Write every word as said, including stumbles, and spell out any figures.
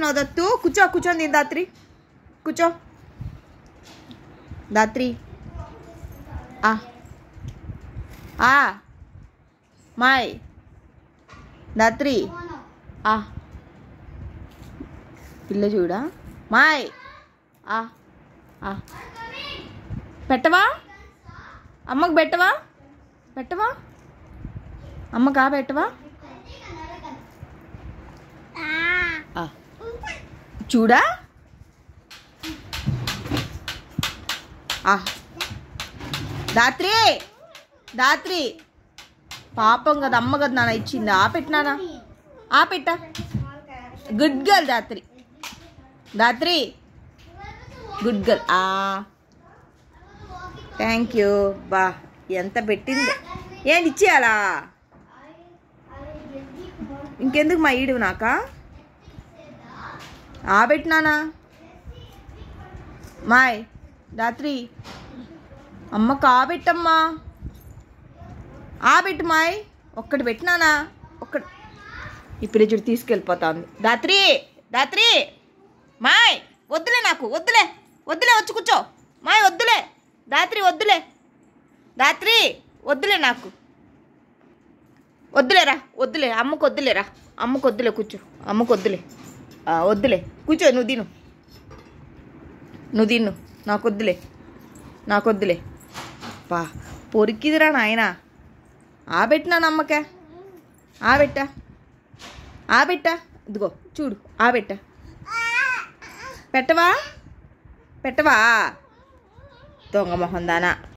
చేస్తున్నావు దత్తు? కూర్చో కూర్చొని తిని దాత్రి, కూర్చో దాత్రి. ఆ మాయ్ దాత్రి ఆ పిల్ల చూడా మాయ్. ఆ పెట్టవా అమ్మకు? పెట్టవా పెట్టవా అమ్మకా? పెట్టవా? చూడా దాత్రి దాత్రి పాపం కదా, అమ్మ కదా నాన్న ఇచ్చింది. ఆ పెట్టినానా? ఆ పెట్ట. Good girl Dhatri, Dhatri good girl. Thank you. బా ఎంత పెట్టింది. ఏంటి ఇచ్చేయాలా? ఇంకెందుకు మా ఈడు నాకా? ఆ పెట్టినానా మాయ్ దాత్రి? అమ్మ కా పెట్టమ్మా. ఆ పెట్టు మాయ్. ఒక్కటి పెట్టినానా? ఒక్కటి ఇప్పుడే చూడు తీసుకెళ్ళిపోతాను. దాత్రి దాత్రి మాయ్ వద్దులే, నాకు వద్దులే, వద్దులే, వచ్చి కూర్చో మాయ్. వద్దులే దాత్రి, వద్దులే దాత్రి, వద్దులే, నాకు వద్దులేరా, వద్దులే, అమ్మకు వద్దులేరా, అమ్మకు వద్దులే, కూర్చో, అమ్మకు వద్దులే, వద్దులే, కూర్చో. నువ్వు తిను, నువ్వు తిను, నాకు వద్దులే, నాకు వద్దులే. పా పొరికిదిరా నాయన. ఆ పెట్టినా నమ్మకే? ఆ పెట్టా, ఆ పెట్టా, ఇదిగో చూడు, ఆ పెట్టా. పెట్టవా పెట్టవా దొంగ మొహం దానా.